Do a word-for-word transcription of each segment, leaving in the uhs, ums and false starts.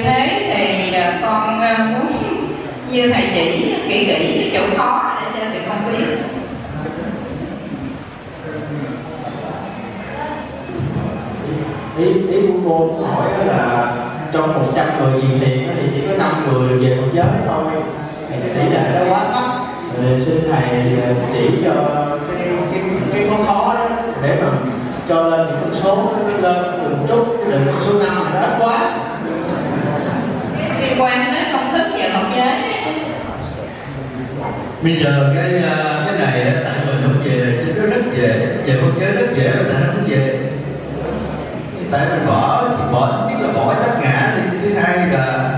thế thì con muốn như thầy chỉ kỹ kỹ chỗ khó để cho tụi con biết. Ý, ý của cô muốn hỏi là trong một trăm người gì thiền thì chỉ có năm người được về một giới thôi, thì cái tỷ lệ đó quá thấp. Rồi xin thầy chỉ cho cái cái cái khó khó đó để mà cho lên những con số nó lên được một chút, chứ đừng con số năm nó ít quá. Liên quan đến công thức về học giới. Bây giờ cái cái này tại mình không về nó rất dễ, về học giới rất dễ mà tại nó không về. Tại mình bỏ thì bỏ biết là bỏ tất ngã đi, thứ hai là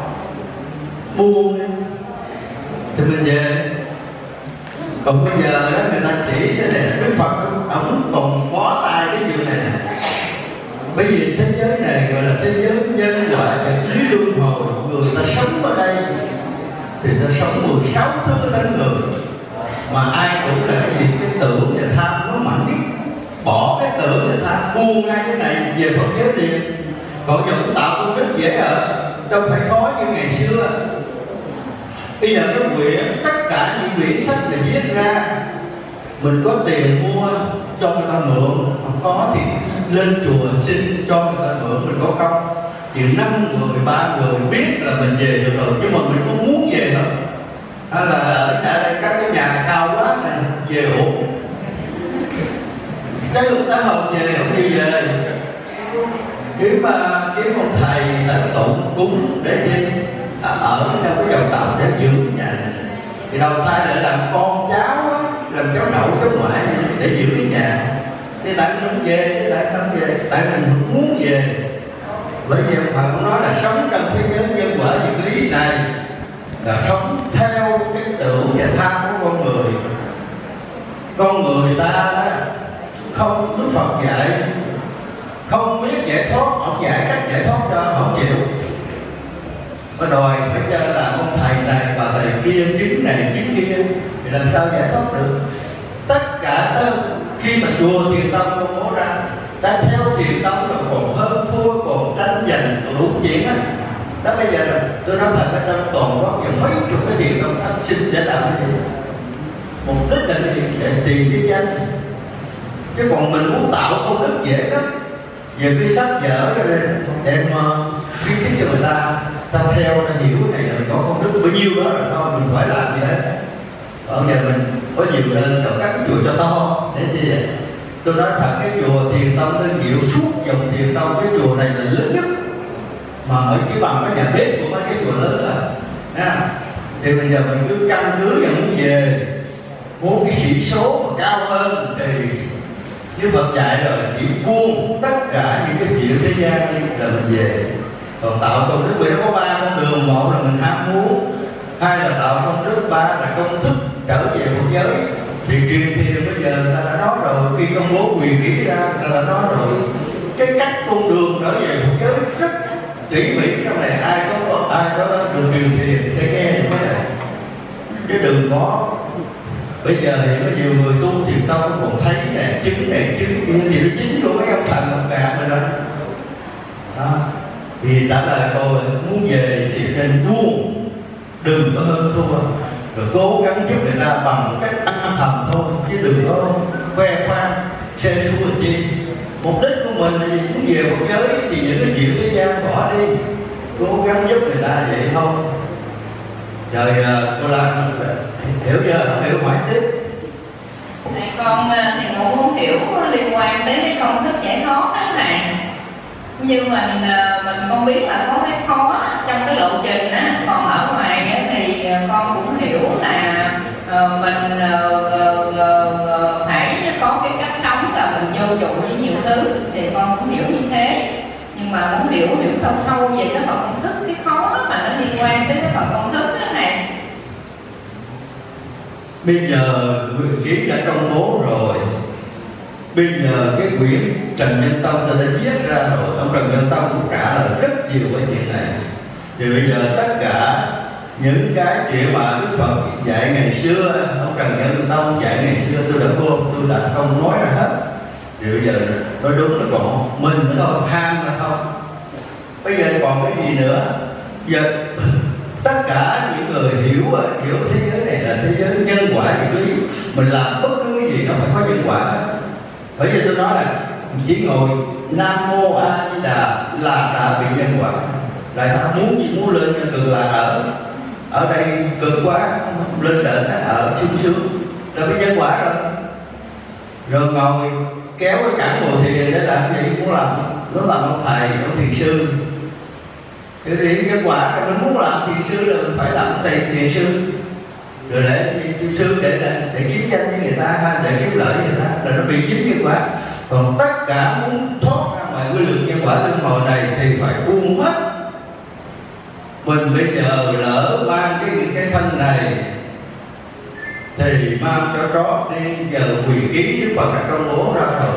buông thì mình về. Còn bây giờ đó người ta chỉ cái này là Đức Phật ông còn bó tay cái chuyện này nè. Bởi vì thế giới này gọi là thế giới nhân quả vật lý luân hồi, người ta sống ở đây thì ta sống mười sáu thứ tánh người, mà ai cũng là cái gì cái tưởng và tham nó mạnh nhất. Bỏ cái tưởng và tham, buông hai cái này về Phật giới liền. Còn giờ cũng tạo công đức dễ ở, đâu phải khó như ngày xưa. Bây giờ cái quyển, tất cả những quyển sách là viết ra, mình có tiền mua cho người ta mượn, không có thì lên chùa xin cho người ta mượn, mình có công. Chỉ năm người, ba người biết là mình về được rồi, nhưng mà mình cũng muốn về thôi. Hay là ở đây các cái nhà cao quá này về ổn. Cái người ta không về, không đi về. Kiếm kiếm một thầy đã tụng cúng để đi ở trong cái dòng tàu để giữ cái nhà này. Thì đầu tay lại làm con cháu á, làm cháu nội cháu ngoại để giữ cái nhà. Thì tại mình không về, thì tại không về, tại mình không muốn về. Bởi vì ông Phật cũng nói là sống trong thế giới nhân quả vật lý này là sống theo cái tưởng và tham của con người. Con người ta đó không Đức Phật dạy, không biết giải thoát, ông dạy cách giải thoát cho không chịu. Có đòi phải cho là ông thầy này và thầy kia chứng này chứng kia thì làm sao giải thoát được. Tất cả đó, khi mà chùa Thiền Tông công bố ra đã theo Thiền Tông rồi còn hơn thua, còn tranh giành còn đủ chuyện á. Đó bây giờ là tôi nói thật ở trong toàn quốc giờ mấy chục cái Thiền Tông phát sinh để làm cái gì? Mục đích là cái gì? Để tiền cái danh. Chứ còn mình muốn tạo công đức dễ lắm. Giờ cái sách vở ra đây để mà khuyến khích cho người ta, ta theo, ta hiểu cái này là có công đức bao nhiêu đó rồi thôi, mình phải làm gì hết. Ở nhà mình có nhiều lên rồi các chùa cho to để gì vậy? Tôi nói thật cái chùa Thiền Tông Tân Diệu suốt dòng Thiền Tông cái chùa này là lớn nhất, mà ở chỉ bằng cái nhà bếp của mấy cái chùa lớn rồi. Nha. Thì bây giờ mình cứ căn cứ và muốn về, muốn cái sĩ số mà cao hơn thì như Phật dạy rồi, chỉ buông tất cả những cái chuyện thế gian đi là mình về. Còn tạo công đức vì nó có ba con đường: một là mình ham muốn, hai là tạo công đức, ba là công thức trở về một giới. Thì truyền thiền bây giờ người ta đã nói rồi, khi công bố quyền kỹ ra người ta đã nói rồi, cái cách con đường trở về một giới rất tỉ mỉ. Trong này ai có ai có được truyền thiền sẽ nghe được cái này, chứ đừng có. Bây giờ thì có nhiều người tu Thiền Tông còn thấy này chứng này chứng kia thì nó dính vô mấy ông thần ông gạt rồi đó. Đó thì trả lời cô muốn về thì nên buông, đừng có hơn thua, rồi cố gắng giúp người ta bằng cách âm thầm thôi, chứ đừng có khoe khoang xe xu làm chi. Mục đích của mình là gì? Muốn về một giới thì những cái chuyện thế gian bỏ đi, cố gắng giúp người ta vậy thôi. Rồi cô Lan hiểu chưa? Không hiểu hỏi tiếp. Thầy con thì cũng muốn hiểu liên quan đến cái công thức giải thoát đó này. Nhưng mình mình không biết là có cái khó trong cái lộ trình á, còn ở ngoài á, thì con cũng hiểu là mình phải có cái cách sống là mình vô trụ với nhiều thứ, thì con cũng hiểu như thế. Nhưng mà muốn hiểu hiểu sâu sâu về cái phần công thức, cái khó mà nó liên quan đến cái phần công thức đó này. Bây giờ quyền ký đã công bố rồi. Bây giờ cái quyển Trần Nhân Tông ta đã viết ra rồi, ông Trần Nhân Tông cũng trả lời rất nhiều cái chuyện này. Thì bây giờ tất cả những cái chuyện mà Đức Phật dạy ngày xưa, ông Trần Nhân Tông dạy ngày xưa tôi đã quên, tôi đã không nói ra hết. Thì bây giờ nói đúng là còn mình nữa thôi, ham ra thôi. bây giờ còn cái gì nữa? Giờ tất cả những người hiểu hiểu thế giới này là thế giới nhân quả nguyên lý, mình làm bất cứ cái gì nó phải có nhân quả. Bởi vì tôi nói là chỉ ngồi Nam Mô A Di Đà là đã bị nhân quả. Lại ta muốn gì muốn lên cực là ở ở đây cực quá, lên đỉnh ở sung sướng là cái nhân quả rồi. Rồi ngồi kéo cái cản ngồi thiền để làm gì? Muốn làm nó làm ông thầy, ông thiền sư. Cái gì nhân quả là mình muốn làm thiền sư là mình phải làm thầy thiền sư. Rồi để thiền sư để để kiếm danh với người ta ha, để kiếm lợi với người ta là nó bị dính nhân quả. Còn tất cả muốn thoát ra ngoài quy luật nhân quả luân hồi này thì phải buông hết. Mình bây giờ lỡ mang cái cái thân này thì mang cho chó đi, giờ quyền ký Đức Phật đã công bố ra rồi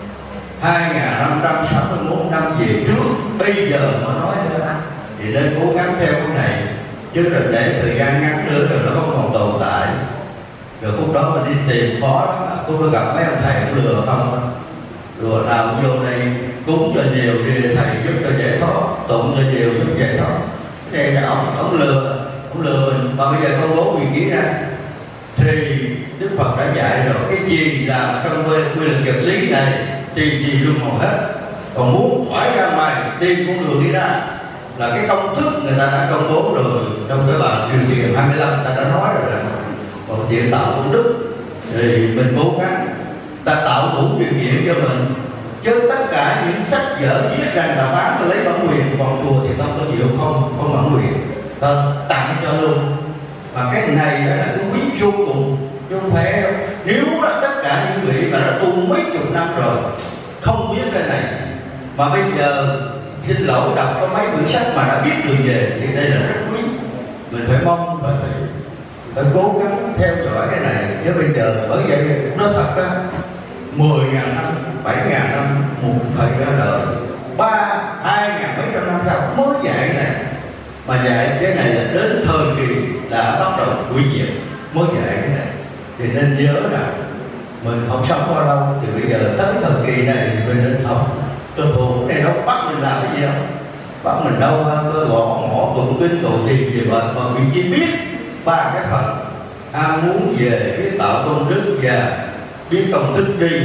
hai nghìn năm trăm sáu mươi mốt năm về trước, bây giờ mà nói nữa thì nên cố gắng theo cái này, chứ rồi để thời gian ngắn nữa rồi nó không còn tồn tại. Rồi lúc đó mình đi tìm khó lắm, lúc đó gặp mấy ông thầy cũng lừa không, lừa nào vô đây cúng cho nhiều thì thầy giúp cho giải thoát, tụng cho nhiều giúp giải thoát. Thế là ông, ông lừa, ông lừa mình, mà bây giờ công bố quyền ký ra thì Đức Phật đã dạy rồi, cái gì làm trong quy luật vật lý này thì gì luôn hầu hết. Còn muốn khỏi ra ngoài tìm con đường đi ra là cái công thức người ta đã công bố rồi trong cái bản điều kiện hai mươi lăm ta đã nói rồi. Còn chuyện tạo công đức thì mình cố gắng ta tạo đủ điều kiện cho mình, chứ tất cả những sách vở viết rằng là bán lấy bản quyền còn chùa thì ta có chịu không không bản quyền, ta tặng cho luôn. Mà cái này là cái quý vô cùng, chứ không phải đâu. Nếu là tất cả những vị mà đã tu mấy chục năm rồi không biết cái này, mà bây giờ xin lỗi đọc có mấy quyển sách mà đã biết đường về thì đây là rất quý. Mình phải mong phải phải, phải cố gắng theo dõi cái này. Chứ bây giờ bởi vậy nó thật á, mười ngàn năm, bảy ngàn năm một thời ra đời, ba hai ngàn mấy trăm năm sau mới dạy này. Mà dạy cái này là đến thời kỳ đã bắt đầu hủy diệt mới dạy cái này. Thì nên nhớ rằng mình không sống bao lâu, thì bây giờ tới thời kỳ này mình nên học cho thuộc. Cái này đâu bắt mình làm cái gì đâu, bắt mình đâu cơ gõ mỏ tụng kinh cầu tiền gì mà mà mình chỉ biết ba cái phần ham muốn về biết tạo công đức và biết công thức đi,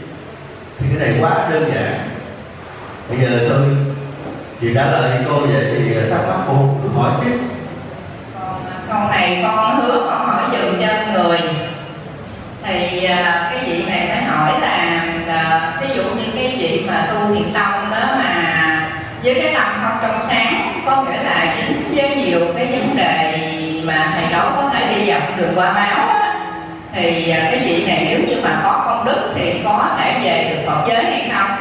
thì cái này quá đơn giản. Bây giờ thôi thì trả lời cô vậy thì thắc mắc cô cứ hỏi tiếp. Còn câu này con hứa con hỏi dùm cho người. Thì cái vị này phải hỏi là, là ví dụ như cái vị mà tu thiền tông đó mà với cái tâm không trong sáng, có nghĩa là dính với nhiều cái vấn đề mà thầy đó có thể đi dọc đường qua báo á, thì cái vị này nếu như mà có công đức thì có thể về được Phật giới hay không?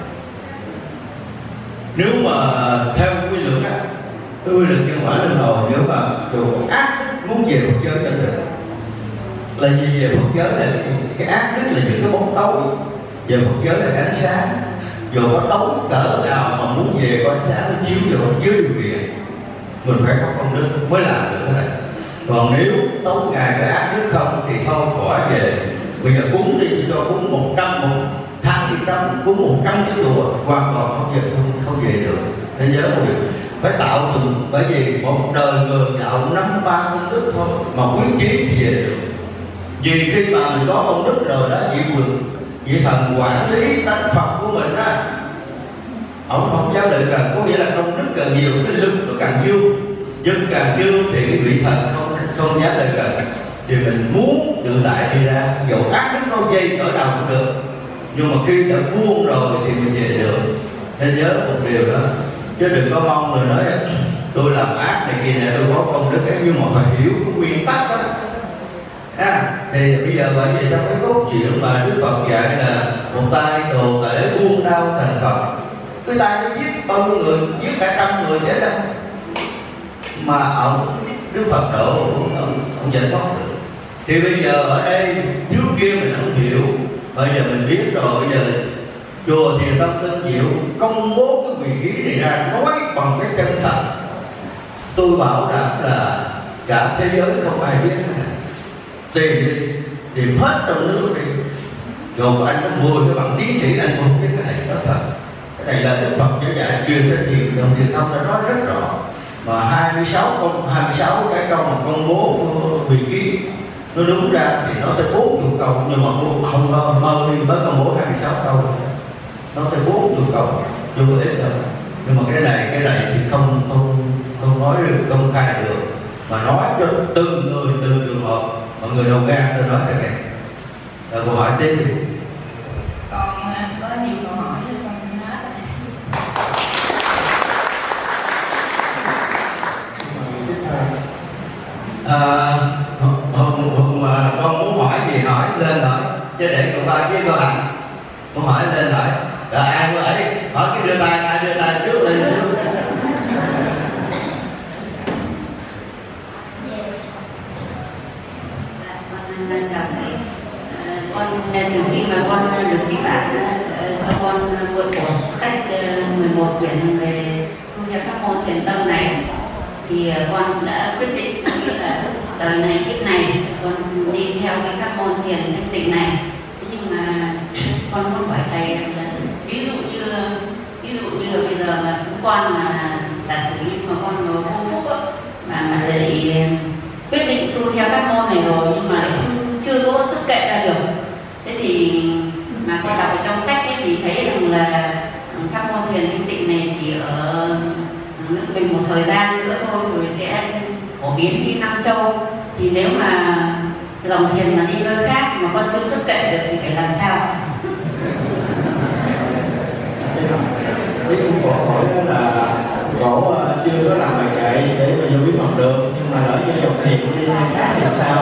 Nếu mà theo quy luật á, cái quy luật nhân quả luân hồi, nếu mà dù ác đức muốn về Phật giới cho được, là gì về Phật giới là cái ác đức là những cái bóng tối, về Phật giới là cái ánh sáng. Dù có tối cỡ nào mà muốn về có ánh sáng nó chiếu vô dưới điều kiện, mình phải có công đức mới làm được cái này. Còn nếu tối ngày cái ác đức không thì thôi khỏi về. Bây giờ cúng đi cho cúng một trăm một tháng đi trăm, cúng một trăm cái chùa hoàn toàn không về không, không về được. Nên nhớ một điều, phải tạo từng, bởi vì một đời người tạo năm ba công đức thôi mà quý chí thì về được. Vì khi mà mình có công đức rồi đó, vị quyền vị thần quản lý tánh Phật của mình á, ông không giáo định rằng có nghĩa là công đức càng nhiều cái lực nó càng dương, nhưng càng dương thì cái vị thần không không giáo định rằng thì mình muốn tự tại đi ra, dẫu ác đức nó dây ở đâu cũng được, nhưng mà khi đã buông rồi thì mình về được. Nên nhớ một điều đó, chứ đừng có mong người nói tôi làm ác này kia này tôi có công đức ấy, nhưng mà phải hiểu cái nguyên tắc đó. À, thì bây giờ bởi vì trong cái cốt truyện mà Đức Phật dạy là một tay đồ tể buông đau thành Phật, cái tay nó giết bao nhiêu người, giết cả trăm người chết đâu, mà ông Đức Phật độ ông, ông, ông giải thoát được. Thì bây giờ ở đây trước kia mình không hiểu, bây giờ mình biết rồi. Bây giờ chùa Thiền Tông Tân Diệu công bố cái vị ký này ra, nói bằng cái chân thật, tôi bảo đảm là cả thế giới không ai biết cái này. Tìm đi, tìm hết trong nước đi. Rồi anh có mười cái bằng tiến sĩ anh không biết cái này đó thật. này là Đức Phật chỉ dạy truyền cho thiền đồng thiền thông đã nói rất rõ. Mà hai mươi sáu câu hai mươi sáu cái câu mà công bố vị ký nó đúng ra thì nó tới bốn mươi câu, nhưng mà không mơ mơ đi mới công bố hai mươi sáu câu, nó tới bốn mươi câu chưa có ít đâu. Nhưng mà cái này cái này thì không không không nói được công khai được, mà nói cho từng người từng trường hợp. Mọi người đồng gan tôi nói cái này. Rồi câu hỏi tiếp đi. Con có nhiều câu hỏi cho con hết. À, hôm, hôm, hôm mà con muốn hỏi gì hỏi lên hỏi, chứ để cậu ba với cô Hạnh muốn hỏi lên hỏi. Rồi ai muốn hỏi đi, hỏi cái đưa tay, ai đưa tay trước lên trước. Con từ khi mà con được chị bạn cho con mua sổ sách mười một quyển về tu theo các môn thiền tâm này, thì con đã quyết định là đời này kiếp này con đi theo cái các môn thiền thanh tịnh này. Thế nhưng mà con muốn hỏi thầy là ví dụ như ví dụ như bây giờ mà con mà giả sử như mà con vô phúc á, mà mà lại quyết định tu theo các môn này rồi nhưng mà lại chưa có sức kệ ra được. Thế thì mà con đọc ở trong sách ấy thì thấy rằng là các môn thiền thanh tịnh này chỉ ở nước mình một thời gian nữa thôi rồi sẽ phổ biến đi Nam Châu. Thì nếu mà dòng thiền mà đi nơi khác mà con chưa sức kệ được thì phải làm sao? Ý của cổ hỏi là cổ chưa có làm bài kệ để mà vô bí mật được, nhưng mà lỡ như dòng thiền đi nơi khác thì làm sao?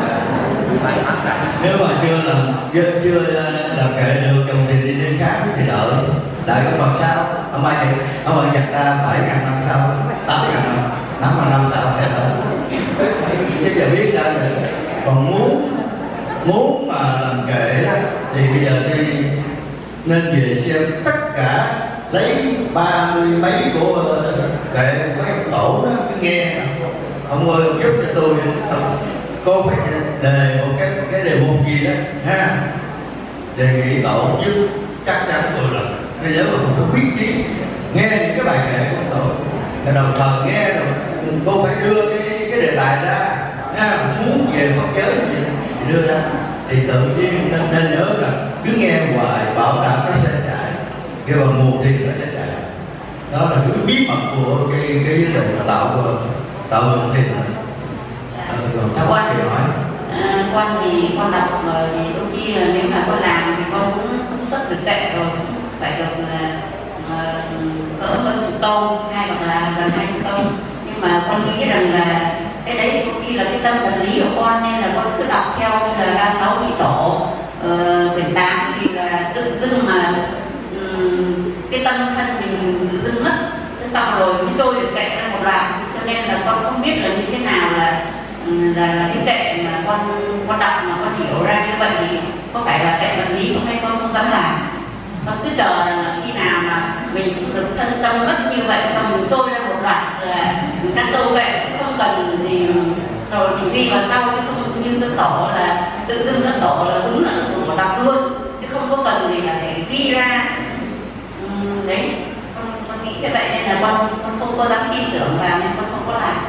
Nếu mà chưa làm chưa, chưa làm kệ được dòng thiền đi nơi khác thì đợi đợi cái phần sau. Ông ba thì ông ba nhặt ra bảy ngàn năm sau, tám ngàn năm, tám ngàn năm sau sẽ đợi. Chứ giờ biết sao nữa. Còn muốn muốn mà làm kệ đó thì bây giờ đi nên về xem tất cả, lấy ba mươi mấy của kệ của mấy ông tổ đó, cứ nghe ông ơi ông giúp cho tôi, cô phải đề một cái cái đề mục gì đó ha, đề nghị tổ giúp chắc chắn tôi là bây giờ mà không có quyết chí nghe những cái bài kệ của ông tổ, rồi đồng thời nghe rồi cô phải đưa cái cái đề tài ra ha, muốn về Phật giới thì đưa ra thì tự nhiên nên, nên nhớ là cứ nghe hoài bảo đảm nó sẽ chạy, cái bằng nguồn thì nó sẽ chạy. Đó là cái bí mật của cái cái vấn đề mà tạo tạo nguồn thì còn thắc mắc thì hỏi. À, con thì con đọc rồi thì đôi khi là nếu mà con làm thì con cũng cũng xuất được kệ rồi, phải được là cỡ hơn chục câu hay hoặc là gần hai chục câu, nhưng mà con nghĩ rằng là cái đấy có khi là cái tâm vật lý của con nên là con cứ đọc theo như là ba sáu vị tổ quyển tám thì là tự dưng mà um, cái tâm thân mình tự dưng mất, xong rồi mới trôi được kệ ra một loạt, cho nên là con không biết là như thế nào là là, là cái kệ mà con con đọc mà con hiểu ra như vậy thì có phải là kệ vật lý không hay con không dám làm. Con cứ chờ là khi nào mà mình cũng được thân tâm mất như vậy xong mình trôi ra một loạt là mình cắt câu kệ chứ không cần gì rồi mình ghi vào sau, chứ không như cái tổ là tự dưng cái tổ là đúng là tổ đọc luôn chứ không có cần gì là phải ghi ra. Uhm, đấy con, con nghĩ cái vậy nên là con con không có dám tin tưởng vào nên con không có làm.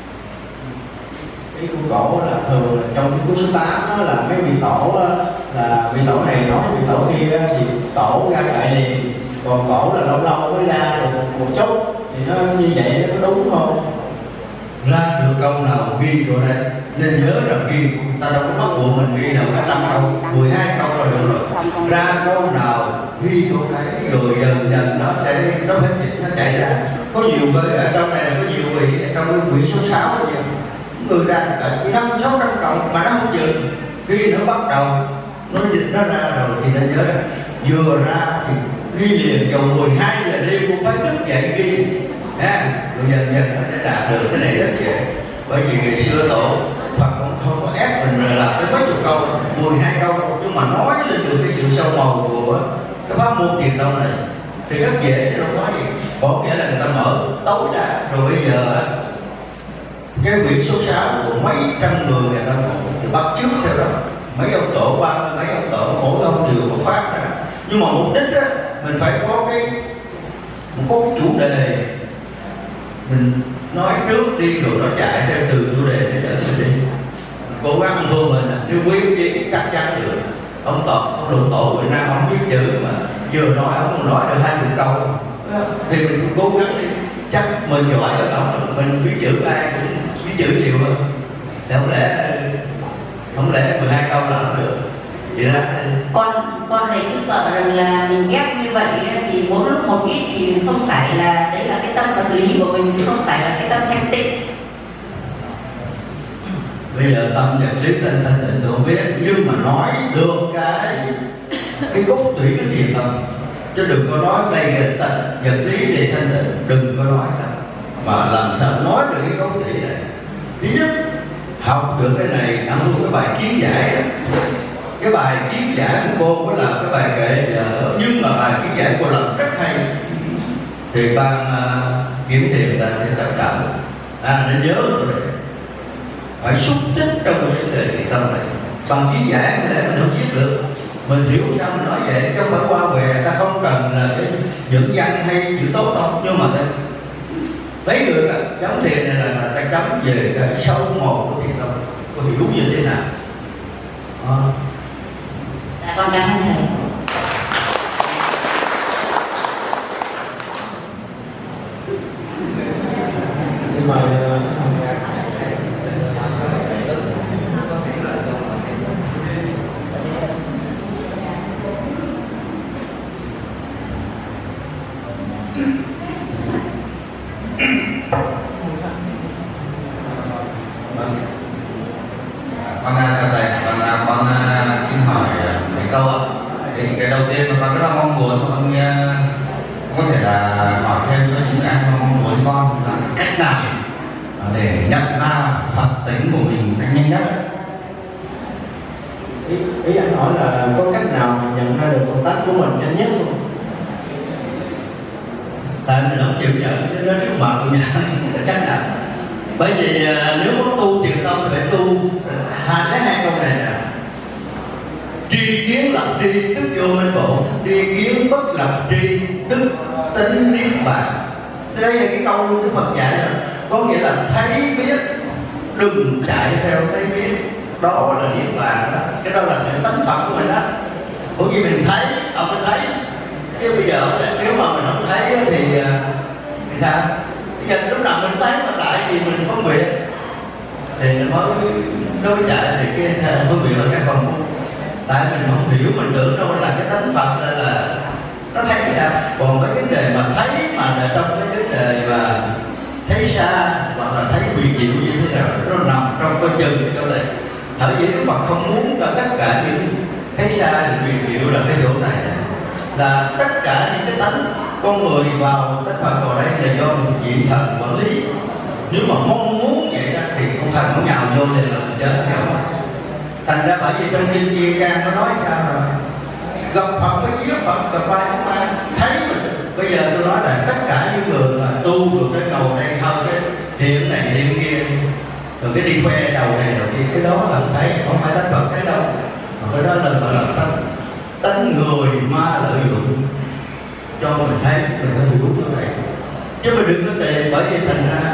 Ý của cổ là thường là trong cái cuốn số tám đó là mấy vị tổ đó, là vị tổ này nói vị tổ kia thì tổ ra kệ liền, còn cổ là lâu lâu mới ra được một, một chút thì nó như vậy nó có đúng không? Ra được câu nào ghi vào đây nên nhớ rằng ghi, ta đâu có bắt buộc mình ghi nào cả năm câu, mười hai câu là được rồi. Ra câu nào ghi câu đấy rồi dần dần nó sẽ nó phải nó chạy ra. Có nhiều người ở trong này là có nhiều vị trong cái quyển số sáu vậy, người ra cả năm sáu trăm cộng mà nó không dừng, khi nó bắt đầu nó dịch nó ra rồi thì nó nhớ rằng vừa ra thì ghi liền, vào mười hai giờ đêm cũng phải thức dậy ghi ha, rồi dần dần nó sẽ đạt được. Cái này rất dễ, bởi vì ngày xưa tổ Phật cũng không có ép mình làm tới mấy chục câu, mười hai câu nhưng mà nói lên được cái sự sâu màu của cái pháp môn thiền tông này thì rất dễ chứ đâu có gì. Có nghĩa là người ta mở tối đa rồi bây giờ cái quyển số sáu của mấy trăm người người ta thì bắt chước theo đó, mấy ông tổ ba mấy ông tổ mỗi ông đều có phát ra, nhưng mà mục đích á mình phải có cái có cái chủ đề mình nói trước đi rồi nó chạy theo từ chủ đề để trở đi, cố gắng vô mình nếu quý chí chắc chắn được. Ông Tọt, ông Lục Tổ Việt Nam ông biết chữ mà vừa nói ông còn nói được hai chục câu thì mình cũng cố gắng đi, chắc mình giỏi ở đâu mình biết chữ ai cũng biết chữ nhiều hơn. Thì không lẽ không lẽ mười hai câu là không được vậy đó. Con con này cứ sợ rằng là mình ghép như vậy thì mỗi lúc một ít thì không phải là đấy là cái tâm vật lý của mình, chứ không phải là cái tâm thanh tịnh. Bây giờ tâm vật lý thanh thanh tịnh tôi không biết, nhưng mà nói được cái cái cốt tủy cái thiền tâm, chứ đừng có nói đây là vật lý để thanh tịnh, đừng có nói đó. Mà làm sao nói được cái cốt tủy này? Thứ nhất, học được cái này ăn cái bài kiến giải đó. Cái bài kiến giải của cô có làm cái bài kệ giờ, nhưng mà bài kiến giải cô làm rất hay, thì ban uh, kiểm thiền ta sẽ tập trọng à, nên nhớ rồi đấy. Phải xúc tích trong vấn đề thiện tâm này. Bằng kiến giải có lẽ mình không viết được, mình hiểu sao mình nói vậy, chứ không phải qua về ta không cần là cái dẫn văn hay chữ tốt đâu, nhưng mà ta lấy được chấm thiền này là, là ta chấm về cái sâu màu của thiện tâm, có hiểu như thế nào. À. Dạ con cảm ơn thầy. Nhưng mà con chào thầy, con con xin hỏi mấy câu ạ. Thì cái đầu tiên mà con rất là mong muốn con có thể là hỏi thêm cho những ai mà mong muốn con là cách nào để nhận ra Phật tính của mình cách nhanh nhất. ý, ý anh hỏi là có cách nào nhận ra được công tác của mình nhanh nhất không? Tại mình không chịu nhận cái đó trước mặt của nhà cách nào. Bởi vì nếu muốn tu thiện tâm thì phải tu hai cái hai câu này nè: tri kiến lập tri tức vô minh bộ, tri kiến bất lập tri tức tính niết bàn. Đây là cái câu Đức Phật dạy rồi, có nghĩa là thấy biết, đừng chạy theo thấy biết, đó là niết bàn đó. Cái đó là cái tánh Phật của mình đó. Bởi vì mình thấy, ông mới thấy. Chứ bây giờ nếu mà mình không thấy thì thì sao? Bây giờ lúc nào mình thấy mà tại vì mình phân biệt thì nó mới nó mới chạy thì cái phân biệt là cái phần của. Tại mình không hiểu, mình tưởng đâu là cái tánh Phật nên là nó thấy sao. Còn cái vấn đề mà thấy mà là trong cái vấn đề mà thấy xa hoặc là thấy quyền diệu như thế nào, nó nằm trong cái chân cái chỗ này. Ở dưới Đức Phật không muốn cho tất cả những thấy xa quyền diệu là cái chỗ này, là tất cả những cái tánh con người vào tánh Phật vào đây là do một vị thần quản lý. Nếu mà mong muốn vậy đó thì con thần nó nhào vô thì là mình chết nhau. Thành ra bởi vì trong kinh Kim Cang nó nói sao rồi, gặp Phật với giết Phật, gặp ai cũng ai thấy mình. Bây giờ tôi nói là tất cả những người mà tu được cái cầu này hơn cái thiện này thiện kia, rồi cái đi khoe đầu này đầu kia, cái đó là thấy, không phải tánh Phật thấy đâu. Mà cái đó là gọi là tánh tánh người ma lợi dụng cho mình thấy, mình có hiểu cái này. Chứ mình đừng có tìm, bởi vì thành ra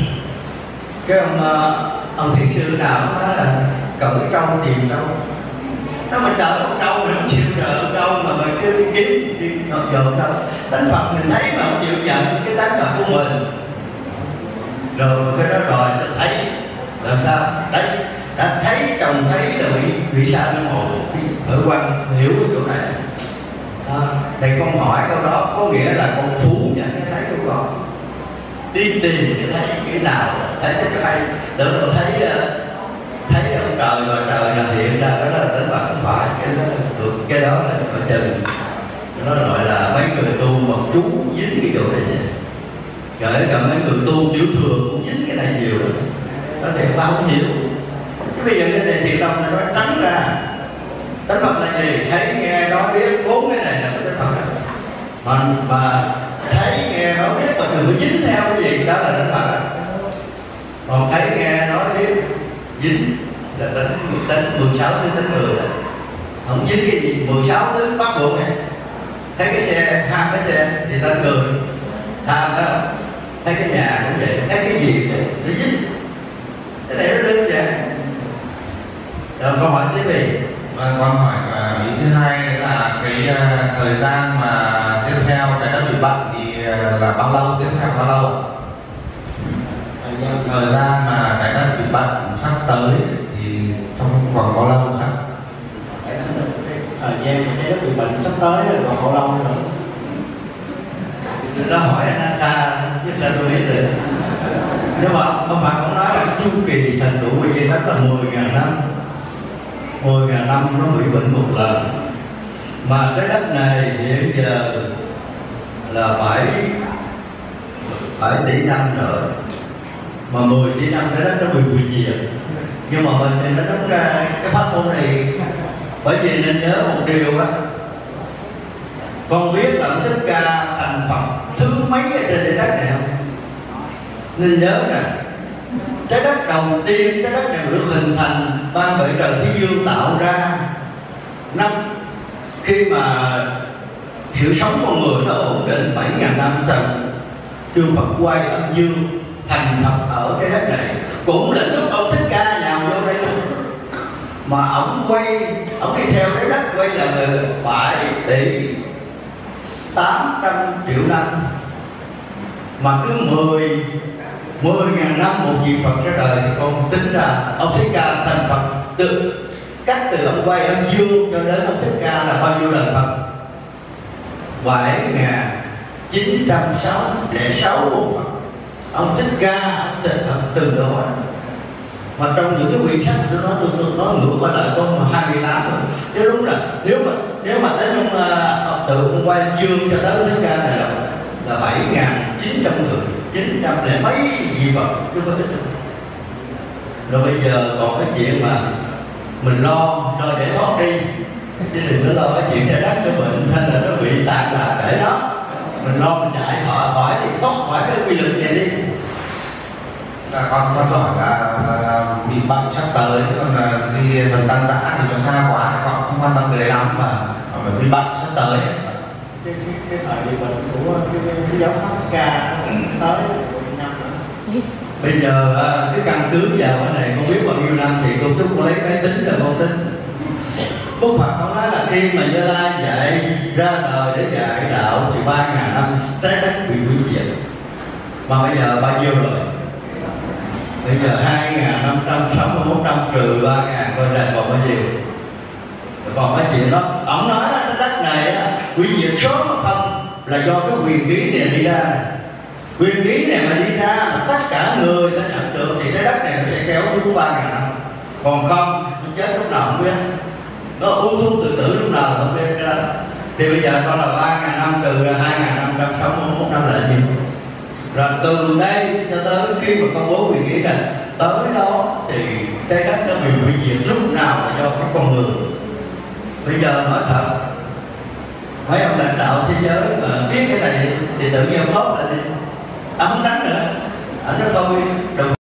cái ông ông thiền sư nào nói là cởi trâu tìm trâu, nó mình đợi ông trâu mình không chịu đợi ông trâu mà mình cứ kiếm đi dọn dọn đâu. Tánh Phật mình thấy mà không chịu nhận cái tánh Phật của mình, rồi cái đó rồi ta thấy làm sao đấy, đã thấy chồng thấy là bị bị sao nó ngồi ở quan hiểu cái chỗ này. À, thì con hỏi câu đó có nghĩa là con phủ nhận cái thấy của con, đi tìm cái thấy cái nào thấy cái hay, tưởng đâu thấy thấy ông trời và trời là hiện ra, đó là tính Phật không phải. Cái đó cái đó là phải trừ, nó gọi là mấy người tu mà chú dính cái chỗ này vậy. Kể cả mấy người tu tiểu thường cũng dính cái này nhiều lắm. Đó thì tao không hiểu. Cái bây giờ cái này thiện tâm này nó trắng ra. Tánh Phật là gì? Thấy nghe nói biết, bốn cái này là cái tánh Phật đó. Mà, mà thấy nghe nói biết mà đừng có dính theo cái gì, đó là tánh Phật đó. Còn thấy nghe nói biết dính là tánh tánh mười sáu thứ tánh người đó. Không dính cái gì mười sáu thứ bắt buộc này. Thấy cái xe, ham cái xe thì tánh người. tham đó, thấy cái nhà cũng vậy, thấy cái gì vậy nó dính. Cái này nó đơn giản. Rồi câu hỏi tiếp đi. Vâng, con hỏi uh, ý thứ hai là cái uh, thời gian mà tiếp theo trái đất bị bận thì uh, là bao lâu, tiếp theo bao lâu? Thời gian mà trái đất bị bận sắp tới thì trong khoảng bao lâu nữa? Thời gian mà trái đất bị bệnh sắp tới là còn bao lâu nữa? Nó hỏi NASA chứ sao tôi biết được. Nhưng mà không phải cũng nói là chu kỳ thành tựu của trái đất là mười nghìn năm. mười nghìn năm nó bị bệnh một lần. Mà trái đất này hiện giờ là bảy bảy tỷ năm nữa, mà mười tỷ năm trái đất nó bị hủy diệt. Nhưng mà mình thì nó đúng ra cái pháp môn này, bởi vì nên nhớ một điều á, con biết là ông Thích Ca thành Phật thứ mấy ở trên trái đất này không? Nên nhớ nè, trái đất đầu tiên, trái đất này được hình thành ban bởi trời Thế Dương tạo ra năm khi mà sự sống con người nó ổn định bảy nghìn năm trần, chư Phật quay âm dương thành Phật ở trái đất này. Cũng là lúc ông Thích Ca nhào vô đây luôn, mà ổng quay, ổng đi theo trái đất quay là bảy tỷ tám trăm triệu năm, mà cứ mười mười ngàn năm một vị Phật ra đời thì con tính ra ông Thích Ca thành Phật từ cắt từ ông quay âm dương cho đến ông Thích Ca là bao nhiêu lần Phật? Bảy ngàn chín trăm lẻ sáu bộ Phật. Ông Thích Ca ông thành Phật từ đó. Mà trong những cái quyển sách tôi nói tôi, tôi nói ngược qua lại con mà hai mươi tám rồi. Chứ đúng là nếu mà nếu mà tới ông uh, từ ông quay dương cho tới Thích Ca này là là bảy ngàn chín trăm người, chín trăm lẻ mấy vị Phật chứ không ít. Rồi bây giờ còn cái chuyện mà mình lo cho để thoát đi, chứ đừng có lo cái chuyện trái đất cái bệnh hay là nó bị tàn lạc để đó. Mình lo mình chạy khỏi khỏi đi, thoát khỏi cái quy luật này đi. Là con con hỏi là, là, là bị bệnh sắp tới, còn là đi phần tăng giã thì nó xa quá thì con không quan tâm cái đấy lắm, mà phải bị bệnh sắp tới. Cái, cái, cái thời bị bệnh của cái, cái, cái giáo pháp Ca tới mười năm nữa. Bây giờ cái căn cứ vào cái này không biết bao nhiêu năm thì cô Túc con lấy máy tính rồi con tính. Đức Phật ông nói là khi mà Như Lai dạy ra đời để dạy đạo thì ba ngàn năm trái đất bị hủy diệt. Mà bây giờ bao nhiêu rồi? Bây giờ hai ngàn năm trăm sáu mươi mốt năm trừ ba ngàn coi là còn bao nhiêu? Còn cái chuyện đó, ông nói là cái đất này á, hủy diệt sớm mà không là do cái quyền bí này đi ra. Quyền bí này mà đi ra mà tất cả người ta nhận được thì cái đất này nó sẽ kéo xuống ba ngàn năm. Còn không, nó chết lúc nào không biết. Nó uống thuốc tự tử lúc nào không biết ra. Thì bây giờ con là ba ngàn năm trừ ra hai ngàn năm trăm sáu mươi mốt năm là gì? Rồi từ đây cho tới khi mà công bố quyền ký này, tới đó thì trái đất nó bị hủy diệt lúc nào là do các con người. Bây giờ nói thật, mấy ông lãnh đạo thế giới mà biết cái này thì tự nhiên ông bóp lại đi, ông không đánh nữa. Anh nói tôi